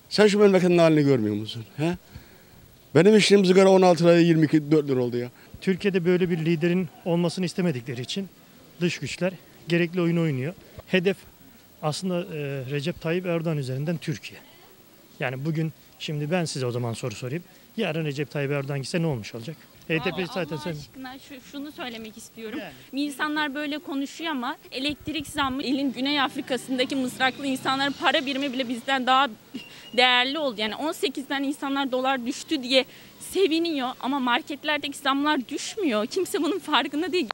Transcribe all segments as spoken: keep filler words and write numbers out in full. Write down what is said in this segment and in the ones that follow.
Sen şu memleketin halini görmüyor musun? He? Benim içtiğim sigara on altı liraya yirmi iki dört lira oldu ya. Türkiye'de böyle bir liderin olmasını istemedikleri için dış güçler gerekli oyunu oynuyor. Hedef aslında e, Recep Tayyip Erdoğan üzerinden Türkiye. Yani bugün şimdi ben size o zaman soru sorayım. Yarın Recep Tayyip Erdoğan gitse ne olmuş olacak? H D P zaten Allah sen... aşkına şu, şunu söylemek istiyorum. Yani. İnsanlar böyle konuşuyor ama elektrik zammı elin Güney Afrika'sındaki mızraklı insanların para birimi bile bizden daha değerli oldu. Yani on sekizden insanlar dolar düştü diye seviniyor ama marketlerdeki zamlar düşmüyor. Kimse bunun farkında değil.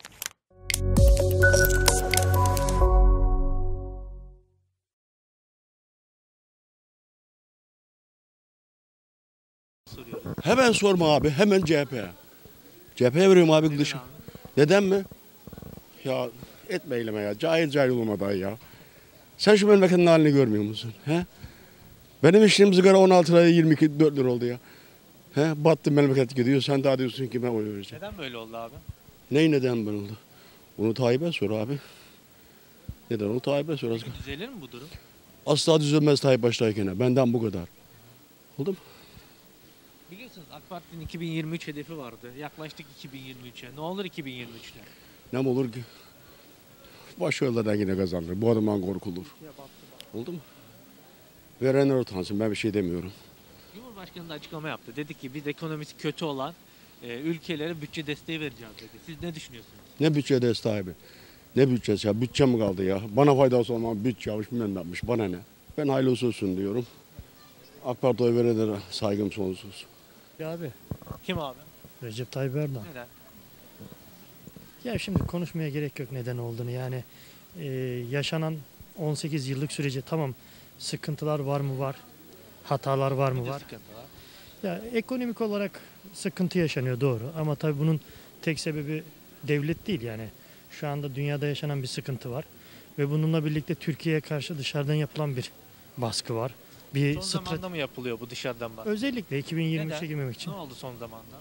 Hemen sorma abi, hemen C H P'ye. C H P'ye veriyorum abi kılıcı. Neden mi? Ya etme eyleme ya, cahil cahil olma dayı ya. Sen şu memleketin halini görmüyor musun? He? Benim içtiğim sigara on altı liraya yirmi iki dört lira oldu ya. He? Battı memleket gidiyor, sen daha diyorsun ki ben oy vereceğim. Neden böyle oldu abi? Ney neden böyle oldu? Onu Tayyip'e sor abi. Neden onu Tayyip'e sor. Peki düzelir mi bu durum? Asla düzelmez Tayyip baştayken. Benden bu kadar. Oldu mu? Biliyorsunuz AK Parti'nin iki bin yirmi üç hedefi vardı. Yaklaştık iki bin yirmi üçe. Ne olur iki bin yirmi üçte? Ne olur ki? Başarılardan yine kazanır. Bu adamdan korkulur. Oldu mu? Verenler utansın. Ben bir şey demiyorum. Cumhurbaşkanı da açıklama yaptı. Dedi ki biz ekonomisi kötü olan e, ülkelere bütçe desteği vereceğiz dedi. Siz ne düşünüyorsunuz? Ne bütçe desteği abi? Ne bütçesi ya? Bütçe mi kaldı ya? Bana faydası olmaz. Bütçe yapmış, bilmem ne yapmış. Bana ne? Ben hayırlısı olsun diyorum. AK Parti'ye verenlere saygım sonsuz. Ya abi Kim abi? Recep Tayyip Erdoğan. Neden? Ya şimdi konuşmaya gerek yok neden olduğunu. Yani e, yaşanan on sekiz yıllık süreci tamam sıkıntılar var mı var, hatalar var mı Bir de var. sıkıntı var. Ya ekonomik olarak sıkıntı yaşanıyor doğru ama tabii bunun tek sebebi devlet değil yani. Şu anda dünyada yaşanan bir sıkıntı var ve bununla birlikte Türkiye'ye karşı dışarıdan yapılan bir baskı var. Bir Son strate- zamanda mı yapılıyor bu dışarıdan bak? Özellikle iki bin yirmi üçe Neden? girmemek için. Ne oldu son zamanda?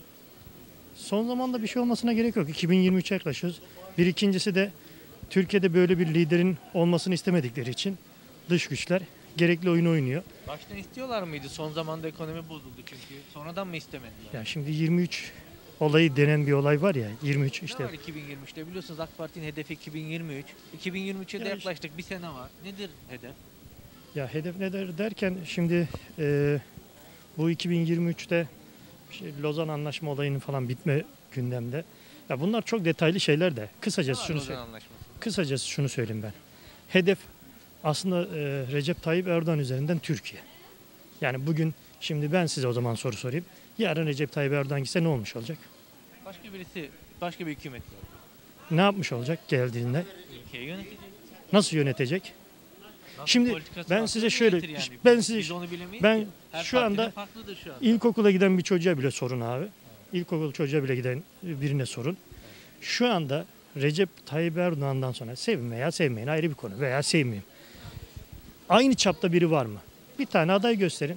Son zamanda bir şey olmasına gerek yok. iki bin yirmi üçe yaklaşıyoruz. Bir ikincisi de Türkiye'de böyle bir liderin olmasını istemedikleri için dış güçler gerekli oyunu oynuyor. Baştan istiyorlar mıydı? Son zamanda ekonomi bozuldu çünkü. Sonradan mı istemediler? Ya şimdi yirmi üç olayı denen bir olay var ya. yirmi üç Ne işte. var iki bin yirmi üçte? Biliyorsunuz AK Parti'nin hedefi iki bin yirmi üç. iki bin yirmi üçe de Ya yaklaştık. Bir sene var. Nedir hedef? Ya hedef ne der derken şimdi e, bu iki bin yirmi üçte şey, Lozan Anlaşma olayının falan bitme gündemde. Ya bunlar çok detaylı şeyler de. Kısacası Ne var şunu Lozan söyleyeyim. Anlaşması? Kısacası şunu söyleyeyim ben. Hedef aslında e, Recep Tayyip Erdoğan üzerinden Türkiye. Yani bugün şimdi ben size o zaman soru sorayım. Yarın Recep Tayyip Erdoğan gitse ne olmuş olacak? Başka birisi, başka bir hükümet var. Ne yapmış olacak geldiğinde? Ülkeyi yönetecek. Nasıl yönetecek? Nasıl Şimdi politikası ben varsa size yönetir şöyle- yani. ben Biz- size- biz onu bilemeyiz ben ki. Her şu partinin anda farklıdır şu anda. İlkokula giden bir çocuğa bile sorun abi. İlkokul çocuğa bile giden birine sorun. Şu anda Recep Tayyip Erdoğan'dan sonra sevin veya sevmeyin ayrı bir konu veya sevmeyin. Aynı çapta biri var mı? Bir tane aday gösterin.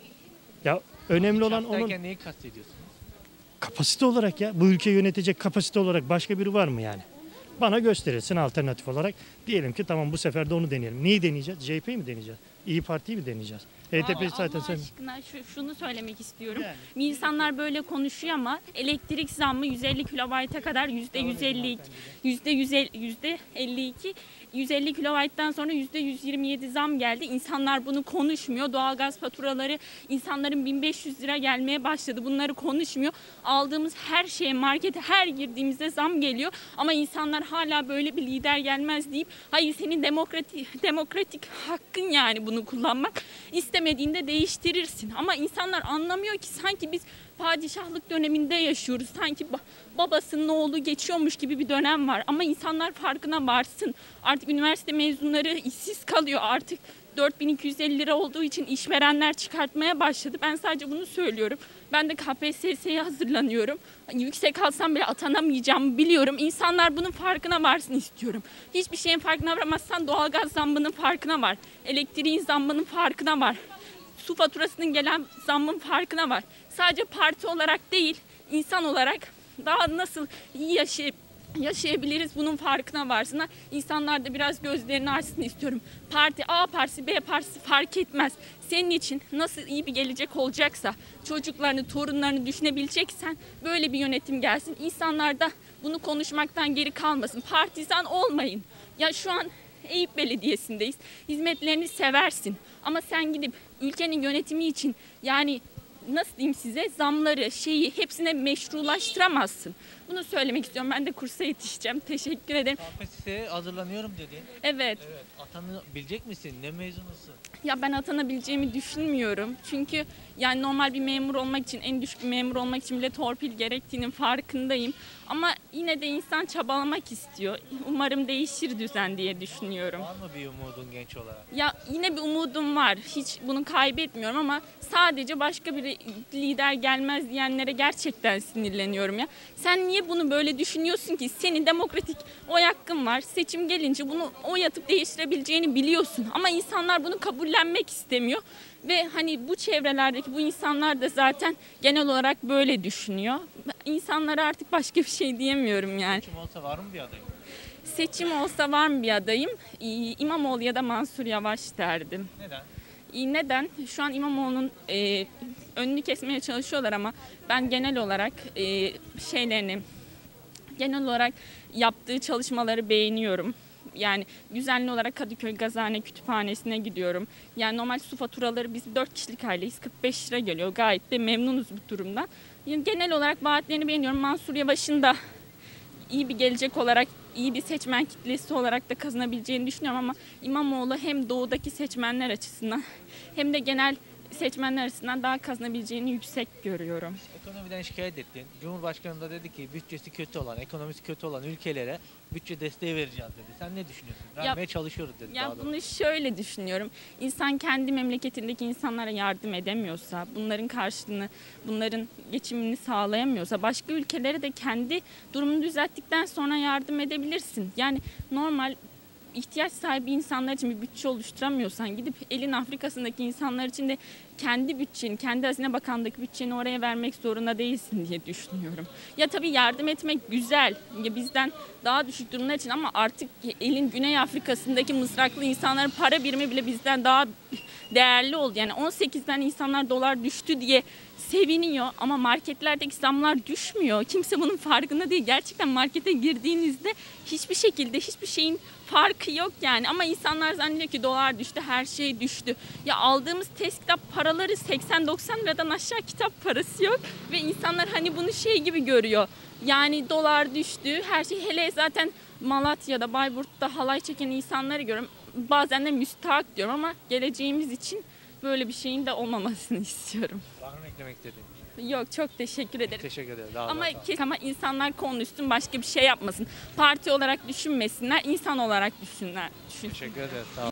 Ya önemli olan onun Çaptayken neyi kastediyorsunuz? kapasite olarak ya. Bu ülkeyi yönetecek kapasite olarak başka biri var mı yani? Bana gösterilsin alternatif olarak. Diyelim ki tamam bu sefer de onu deneyelim. Neyi deneyeceğiz? C H P'yi mi deneyeceğiz? İyi Parti'yi mi deneyeceğiz? H D P Allah zaten sen... aşkına şu, şunu söylemek istiyorum. Yani. İnsanlar böyle konuşuyor ama elektrik zammı yüz elli kilobayta kadar yüzde yüz elli iki, yüzde yüzde elli iki, yüz elli kilobayttan sonra yüzde yüz yirmi yedi zam geldi. İnsanlar bunu konuşmuyor. Doğalgaz faturaları insanların bin beş yüz lira gelmeye başladı. Bunları konuşmuyor. Aldığımız her şeye, markete her girdiğimizde zam geliyor. Ama insanlar hala böyle bir lider gelmez deyip hayır senin demokratik demokratik hakkın yani bunu kullanmak. İstemediğinde değiştirirsin. Ama insanlar anlamıyor ki sanki biz padişahlık döneminde yaşıyoruz. Sanki babasının oğlu geçiyormuş gibi bir dönem var. Ama insanlar farkına varsın. Artık üniversite mezunları işsiz kalıyor. Artık dört bin iki yüz elli lira olduğu için işverenler çıkartmaya başladı. Ben sadece bunu söylüyorum. Ben de K P S S'ye hazırlanıyorum. Yüksek alsam bile atanamayacağımı biliyorum. İnsanlar bunun farkına varsın istiyorum. Hiçbir şeyin farkına varamazsan doğalgaz zammının farkına var. Elektriğin zammının farkına var. Su faturasının gelen zammın farkına var. Sadece parti olarak değil, insan olarak daha nasıl iyi yaşayıp yaşayabiliriz, bunun farkına varsınlar. İnsanlar da biraz gözlerini açsın istiyorum. Parti A partisi, B partisi fark etmez. Senin için nasıl iyi bir gelecek olacaksa, çocuklarını, torunlarını düşünebileceksen böyle bir yönetim gelsin. İnsanlar da bunu konuşmaktan geri kalmasın. Partizan olmayın. Ya şu an Eyüp Belediyesi'ndeyiz. Hizmetlerini seversin. Ama sen gidip ülkenin yönetimi için yani nasıl diyeyim size zamları şeyi hepsine meşrulaştıramazsın. Bunu söylemek istiyorum. Ben de kursa yetişeceğim. Teşekkür ederim. K P S S'ye hazırlanıyorum dedin. Evet. Evet. Atanabilecek misin? Ne mezunusun? Ya ben atanabileceğimi düşünmüyorum. Çünkü yani normal bir memur olmak için, en düşük bir memur olmak için bile torpil gerektiğinin farkındayım. Ama yine de insan çabalamak istiyor. Umarım değişir düzen diye düşünüyorum. Var mı bir umudun genç olarak? Ya yine bir umudum var. Hiç bunu kaybetmiyorum ama sadece başka bir lider gelmez diyenlere gerçekten sinirleniyorum ya. Sen niye bunu böyle düşünüyorsun ki? Senin demokratik oy hakkın var. Seçim gelince bunu oy atıp değiştirebileceğini biliyorsun. Ama insanlar bunu kabullenmek istemiyor. Ve hani bu çevrelerdeki bu insanlar da zaten genel olarak böyle düşünüyor. İnsanlara artık başka bir şey diyemiyorum yani. Seçim olsa var mı bir adayım? Seçim olsa var mı bir adayım? İmamoğlu ya da Mansur Yavaş derdim. Neden? Neden? Şu an İmamoğlu'nun e, önünü kesmeye çalışıyorlar ama ben genel olarak e, şeylerini, genel olarak yaptığı çalışmaları beğeniyorum. Yani düzenli olarak Kadıköy Gazhane Kütüphanesi'ne gidiyorum. Yani normal su faturaları biz dört kişilik aileyiz. kırk beş lira geliyor. Gayet de memnunuz bu durumdan. Yani genel olarak vaatlerini beğeniyorum. Mansur Yavaş'ın da iyi bir gelecek olarak, iyi bir seçmen kitlesi olarak da kazanabileceğini düşünüyorum ama İmamoğlu hem doğudaki seçmenler açısından hem de genel seçmenler açısından daha kazanabileceğini yüksek görüyorum. Ekonomiden şikayet ettin. Cumhurbaşkanı da dedi ki bütçesi kötü olan, ekonomisi kötü olan ülkelere bütçe desteği vereceğiz dedi. Sen ne düşünüyorsun? Vermeye Ya, çalışıyoruz dedi. Ya daha bunu şöyle düşünüyorum. İnsan kendi memleketindeki insanlara yardım edemiyorsa, bunların karşılığını, bunların geçimini sağlayamıyorsa başka ülkelere de kendi durumunu düzelttikten sonra yardım edebilirsin. Yani normal ihtiyaç sahibi insanlar için bir bütçe oluşturamıyorsan gidip elin Afrika'sındaki insanlar için de kendi bütçeni, kendi Hazine Bakanlığı'ndaki bütçeni oraya vermek zorunda değilsin diye düşünüyorum. Ya tabii yardım etmek güzel. Ya bizden daha düşük durumlar için ama artık elin Güney Afrika'sındaki mızraklı insanların para birimi bile bizden daha değerli oldu. Yani on sekizden insanlar dolar düştü diye seviniyor ama marketlerdeki zamlar düşmüyor. Kimse bunun farkında değil. Gerçekten markete girdiğinizde hiçbir şekilde hiçbir şeyin farkı yok yani. Ama insanlar zannediyor ki dolar düştü, her şey düştü. Ya aldığımız test kitap paraları seksen doksan liradan aşağı kitap parası yok. Ve insanlar hani bunu şey gibi görüyor. Yani dolar düştü, her şey hele zaten Malatya'da, Bayburt'ta halay çeken insanları görüyorum. Bazen de müstahak diyorum ama geleceğimiz için böyle bir şeyin de olmamasını istiyorum. Var mı eklemek istediğin? Yok, çok teşekkür ederim. Teşekkür ederim. Daha Ama, daha kes, ama insanlar konuşsun, başka bir şey yapmasın. Parti olarak düşünmesinler, insan olarak düşünler. Düşün. Teşekkür ederim. Sağ ol.